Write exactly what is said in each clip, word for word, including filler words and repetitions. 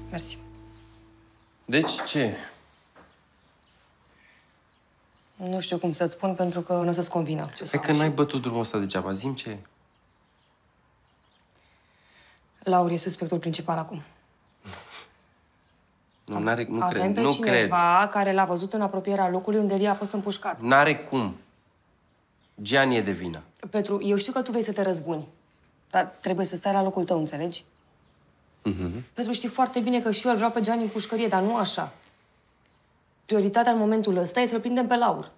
Mersi. Deci ce? Nu știu cum să-ți spun, pentru că nu o să-ți convină. Ce Păi că n-ai bătut drumul ăsta degeaba. Zi-mi ce e. Laur e suspectul principal acum. Nu, n-are, nu Avem cred, pe nu cineva cred. care l-a văzut în apropierea locului unde Lia a fost împușcat. N-are cum. Gianni e de vină. Petru, eu știu că tu vrei să te răzbuni, dar trebuie să stai la locul tău, înțelegi? Mhm. Petru, știi foarte bine că și eu îl vreau pe Gianni în pușcărie, dar nu așa. Prioritatea în momentul ăsta e să-l prindem pe Laur.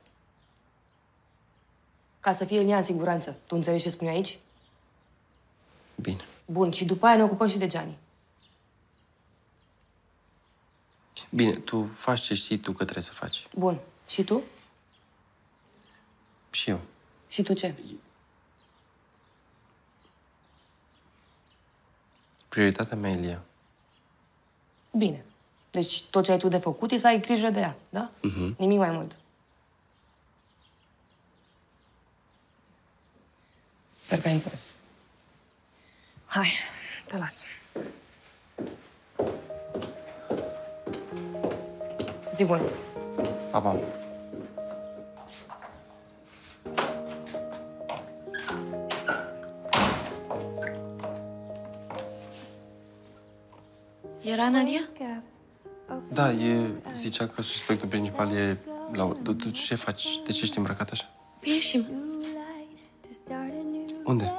Ca să fie Lia în siguranță. Tu înțelegi ce spun eu aici? Bine. Bun, și după aia ne ocupăm și de Gianni. Bine, tu faci ce știi tu că trebuie să faci. Bun. Și tu? Și eu. Și tu ce? Prioritatea mea e Lia. Bine. Deci tot ce ai tu de făcut e să ai grijă de ea, da? Mhm. Nimic mai mult. Sper că ai înțeles. Hai, te las. Zi bună. Pa, pa. Era Nadia? Da, e... Zicea că suspectul principal e... Laura. Tu, tu ce faci? De ce ești îmbrăcat așa? Păi ieșim. Unde?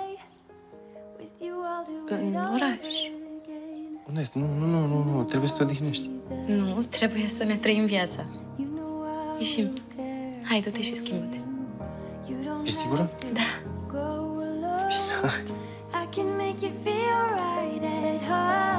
În oraș. Unde ești? Nu, nu, nu, nu, nu. Trebuie să te odihnești. Nu, trebuie să ne trăim viața. Ieșim. Hai, du-te și schimbă-te. Ești sigură? Da. I can make you feel right at heart.